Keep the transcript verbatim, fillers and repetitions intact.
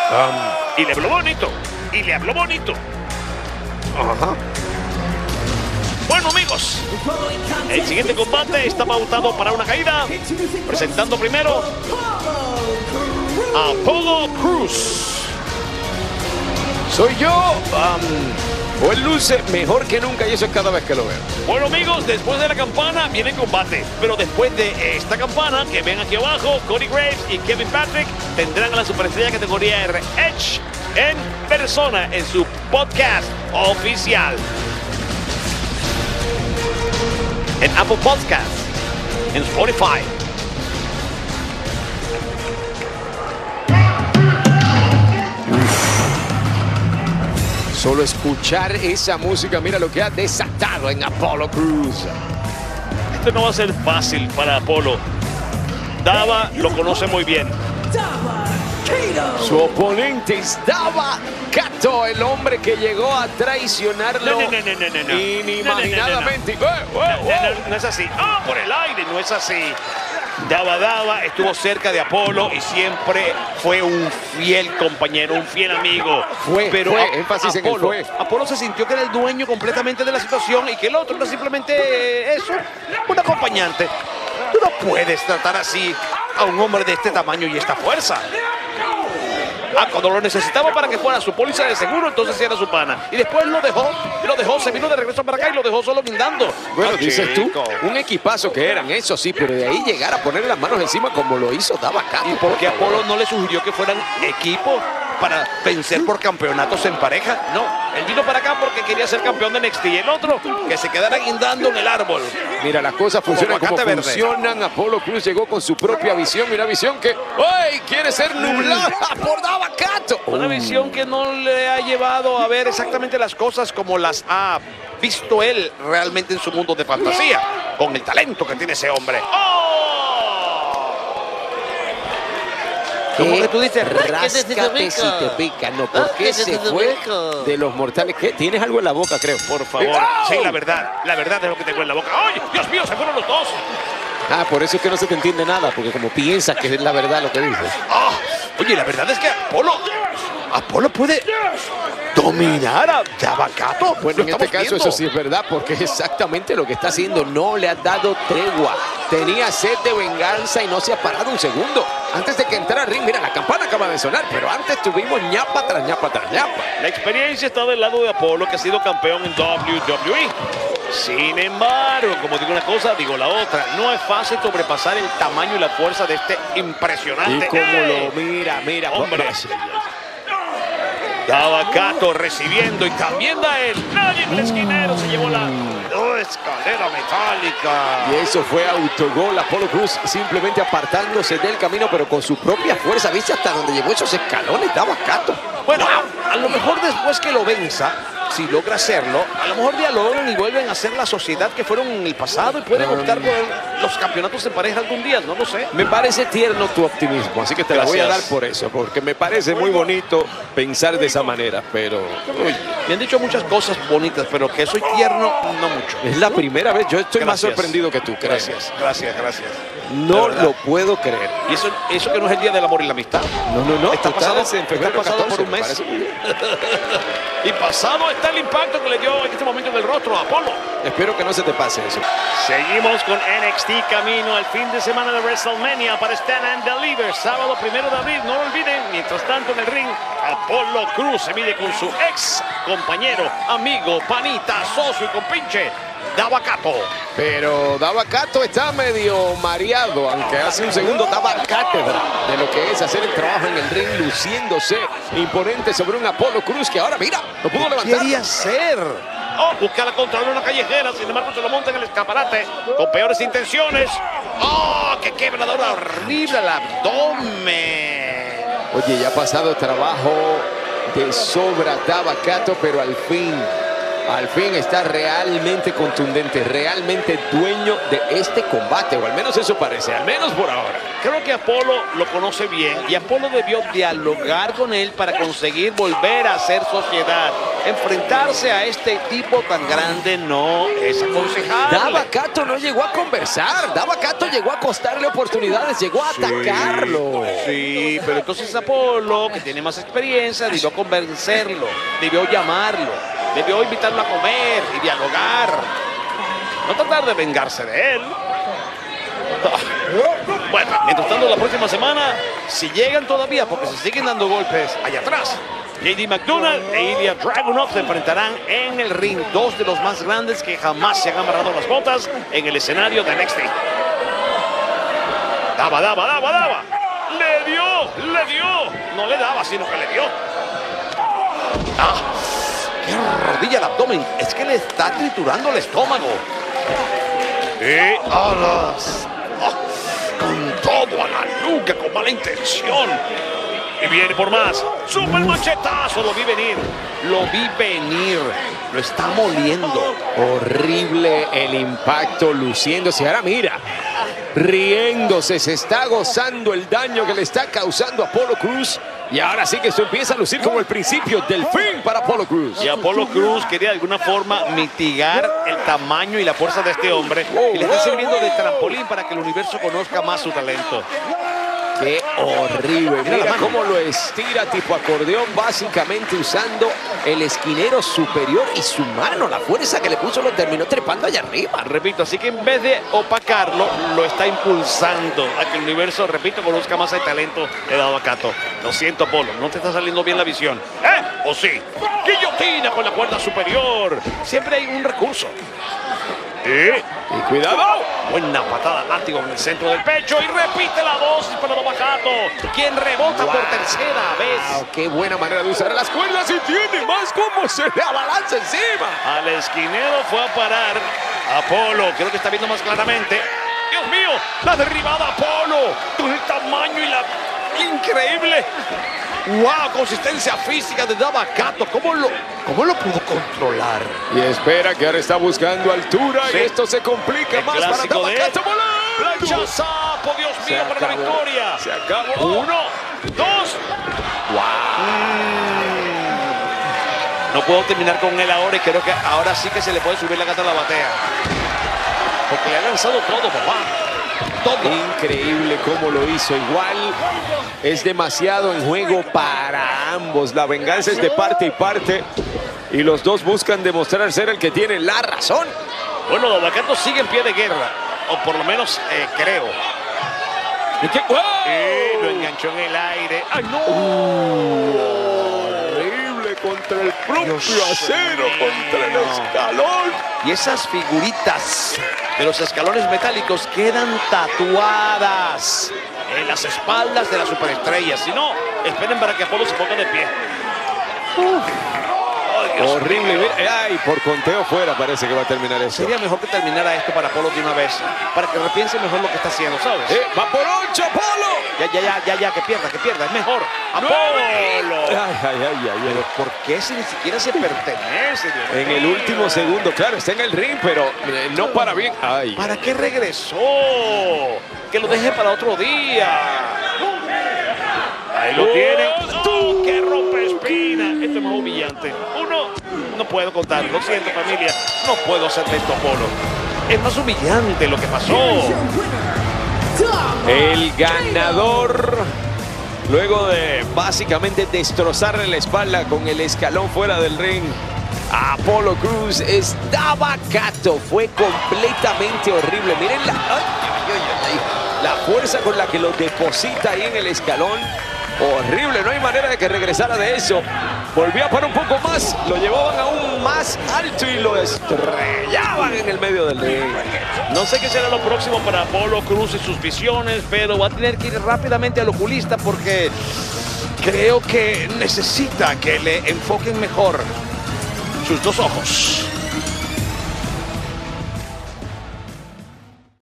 Um, y le habló bonito. Y le habló bonito. Ajá. Bueno, amigos, el siguiente combate está pautado para una caída. Presentando primero a Apollo Crews. Soy yo. Um, o él luce mejor que nunca y eso es cada vez que lo veo. Bueno, amigos, después de la campana viene el combate. Pero después de esta campana, que ven aquí abajo, Cody Graves y Kevin Patrick tendrán a la superestrella categoría R, Edge, en persona en su podcast oficial. En Apple Podcast, en Spotify. Solo escuchar esa música, mira lo que ha desatado en Apollo Crews. Esto no va a ser fácil para Apollo. Dava lo conoce muy bien. Su oponente es Dava Kato, el hombre que llegó a traicionarlo No, no, no, no, no, no. inimaginadamente. No, no, no, no. ¡Eh, eh, eh! No, no, no es así. ¡Ah, por el aire! No es así. Dava Dava estuvo cerca de Apollo y siempre fue un fiel compañero, un fiel amigo. Fue, pero fue, a, énfasis en el Apollo, fue. Apollo se sintió que era el dueño completamente de la situación y que el otro era simplemente eh, eso, un acompañante. Tú no puedes tratar así a un hombre de este tamaño y esta fuerza. Ah, cuando lo necesitaba para que fuera su póliza de seguro, entonces sí era su pana. Y después lo dejó, y lo dejó, se vino de regreso para acá y lo dejó solo guindando. Bueno, Ah, dices tú, chico. un equipazo que eran, eso sí, pero de ahí llegar a poner las manos encima como lo hizo Dava Kato. ¿Y por qué Apollo no le sugirió que fueran equipo para vencer por campeonatos en pareja? No, él vino para acá porque quería ser campeón de N X T. Y el otro, que se quedara guindando en el árbol. Mira, las cosas funcionan como, aguacate verde. funcionan. Apollo Crews llegó con su propia visión, una visión que ¡ay! Quiere ser nublada por Dava Kato. Una visión que no le ha llevado a ver exactamente las cosas como las ha visto él realmente en su mundo de fantasía, con el talento que tiene ese hombre. ¡Oh! ¿Cómo que tú dices? Ráscate si te pica, no, porque se fue de los mortales. ¿Qué? ¿Tienes algo en la boca, creo? Por favor. ¡Oh! Sí, la verdad. La verdad es lo que tengo en la boca. ¡Ay, Dios mío, se fueron los dos! Ah, por eso es que no se te entiende nada, porque como piensas que es la verdad lo que dices. ¡Ah! Oye, la verdad es que Apollo, Apollo puede dominar a Dava Kato. Bueno, en este caso eso sí es verdad, porque es exactamente lo que está haciendo. No le ha dado tregua. Tenía sed de venganza y no se ha parado un segundo. Antes de que entrara al ring, mira, la campana acaba de sonar, pero antes tuvimos ñapa tras ñapa tras ñapa. La experiencia está del lado de Apollo, que ha sido campeón en W W E. Sin embargo, como digo una cosa, digo la otra. No es fácil sobrepasar el tamaño y la fuerza de este impresionante. Y como ¡Eh! lo mira, mira, Hombre. Dava Kato recibiendo y también da él. Nadie en el esquinero se llevó la oh, escalera metálica. Y eso fue autogol. Apollo Crews simplemente apartándose del camino, pero con su propia fuerza. ¿Viste hasta donde llevó esos escalones Dava Kato? Bueno, a lo mejor después que lo venza, si logra hacerlo, a lo mejor dialogan y vuelven a ser la sociedad que fueron en el pasado y pueden optar por los campeonatos de pareja algún día, no lo sé. Me parece tierno tu optimismo, así que te la voy a dar Gracias. por eso, porque me parece muy bonito pensar de esa manera, pero Uy, me han dicho muchas cosas bonitas, pero que soy tierno, no mucho. es la primera vez. Yo estoy más Gracias. sorprendido que tú, créeme. Gracias, gracias, gracias. No De verdad. lo puedo creer. Y eso, eso que no es el día del amor y la amistad. No, no, no. Está tú pasado, estabas en febrero está pasado por catorce, un me mes. parece muy bien. Y pasado está el impacto que le dio en este momento en el rostro a Apollo. Espero que no se te pase eso. Seguimos con N X T camino al fin de semana de WrestleMania para Stand and Deliver, sábado primero de abril, no lo olviden. Mientras tanto en el ring, Apollo Crews se mide con su ex compañero, amigo, panita, socio y compinche, Dava Kato. Pero Dava Kato está medio mareado, aunque hace un segundo daba cátedra de lo que es hacer el trabajo en el ring, luciéndose imponente sobre un Apollo Crews que ahora, mira, no pudo levantar. Quería hacer. Oh, busca la contra de una callejera, sin embargo se lo monta en el escaparate con peores intenciones. Oh, qué quebradora horrible al abdomen. Oye, ya ha pasado trabajo de sobra Dava Kato, pero al fin al fin está realmente contundente, realmente dueño de este combate, o al menos eso parece, al menos por ahora. Creo que Apolo lo conoce bien y Apolo debió dialogar con él para conseguir volver a hacer sociedad. Enfrentarse a este tipo tan grande no es aconsejable. Dabba-Kato no llegó a conversar, Dabba-Kato llegó a costarle oportunidades, llegó a atacarlo. Sí, pero entonces Apolo, que tiene más experiencia, debió convencerlo, debió llamarlo, debió invitarlo a comer y dialogar. No tratar de vengarse de él. Bueno, mientras tanto, la próxima semana, si llegan todavía, porque se siguen dando golpes allá atrás, J D McDonald e Ilya Dragunov se enfrentarán en el ring. Dos de los más grandes que jamás se han amarrado las botas en el escenario de N X T. Daba, daba, daba, daba. Le dio, le dio. No le daba, sino que le dio. Ah, qué rodilla al abdomen. Es que le está triturando el estómago. Y alas. Oh, con todo a la nuca, con mala intención. Y viene por más. ¡Super machetazo! Lo vi venir. Lo vi venir. Lo está moliendo. Horrible el impacto, luciéndose. Ahora mira, riéndose, se está gozando el daño que le está causando a Apollo Crews. Y ahora sí que esto empieza a lucir como el principio del fin para Apollo Crews. Y Apollo Crews quería de alguna forma mitigar el tamaño y la fuerza de este hombre. Y le está sirviendo de trampolín para que el universo conozca más su talento. Qué horrible. Mira cómo lo estira tipo acordeón, básicamente usando el esquinero superior y su mano. La fuerza que le puso lo terminó trepando allá arriba. Repito, así que en vez de opacarlo, lo está impulsando a que el universo, repito, conozca más el talento de Dabba-Kato. Lo siento, Apolo, no te está saliendo bien la visión. ¿Eh? ¿O sí? Guillotina con la cuerda superior. Siempre hay un recurso. ¿Eh? Y cuidado. Buena patada al látigo en el centro del pecho y repite la dosis para Dabba-Kato, quien rebota wow. por tercera vez. Wow, qué buena manera de usar las cuerdas y tiene más como se le abalanza encima. Al esquinero fue a parar Apolo, creo que está viendo más claramente. Dios mío, la derribada Apolo, con el tamaño y la increíble. ¡Wow! Consistencia física de Dabba-Kato. ¿Cómo lo, ¿Cómo lo pudo controlar? Y espera que ahora está buscando altura sí. y esto se complica el más para Dabba-Kato. ¡Planchazapo! ¡Dios mío, se para acabó. la victoria! Se acabó. Uno, dos. ¡Wow! Mm. No puedo terminar con él ahora y creo que ahora sí que se le puede subir la gata a la batea. Porque le ha lanzado todo, papá. Todo. Increíble cómo lo hizo. Igual es demasiado en juego para ambos. La venganza es de parte y parte. Y los dos buscan demostrar ser el que tiene la razón. Bueno, Dabba-Kato sigue en pie de guerra. O por lo menos eh, creo. ¿Y qué? ¡Wow! Eh, lo enganchó en el aire. ¡Ay, no! Uh, horrible contra el propio Dios acero, mío. Contra el escalón. Y esas figuritas de los escalones metálicos quedan tatuadas en las espaldas de las superestrellas. Si no, esperen para que Apolo se ponga de pie. Uf. Oh, horrible. Mío. Ay, por conteo fuera parece que va a terminar eso. Sería mejor que terminara esto para Apolo de una vez, para que repiense mejor lo que está haciendo, ¿sabes? Eh, ¡Va por ocho, Apolo! Ya, ya, ya, ya, ya, que pierda, que pierda, es mejor. ¡Apolo! Ay, ay, ay, ay. Pero ¿por qué si ni siquiera se pertenece? Dios en mío. El último segundo, claro, está en el ring, pero eh, no para bien. Ay. ¿Para qué regresó? Que lo deje para otro día. Ahí lo oh, tienen. ¡Tú, qué rompe espina! Esto es más humillante. Uno, no puedo contar. Lo siento, familia. No puedo hacerle esto a Apolo. Es más humillante lo que pasó. El ganador, luego de básicamente destrozarle la espalda con el escalón fuera del ring a Apollo Crews, es Dabba-Kato. Fue completamente horrible. Miren la, ay, ay, ay, ay, la fuerza con la que lo deposita ahí en el escalón. Horrible, no hay manera de que regresara de eso. Volvía para un poco más, lo llevaban aún más alto y lo estrellaban en el medio del ring. No sé qué será lo próximo para Apollo Crews y sus visiones, pero va a tener que ir rápidamente al oculista porque creo que necesita que le enfoquen mejor sus dos ojos.